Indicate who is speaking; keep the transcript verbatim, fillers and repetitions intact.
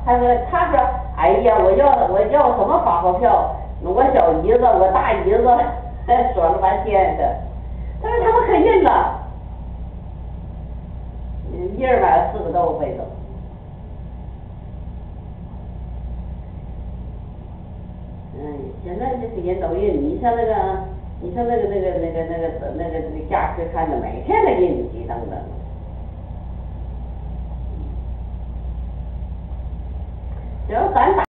Speaker 1: 他说他说，哎呀，我要我要什么发发票？我小姨子，我大姨子，说了半天的。他说他们可认了，一人买了四个豆腐被子。嗯，现在这些人都认，你像那个，你像那个那个那个那个那个那个驾驶看着每天的印记等等。只要咱打。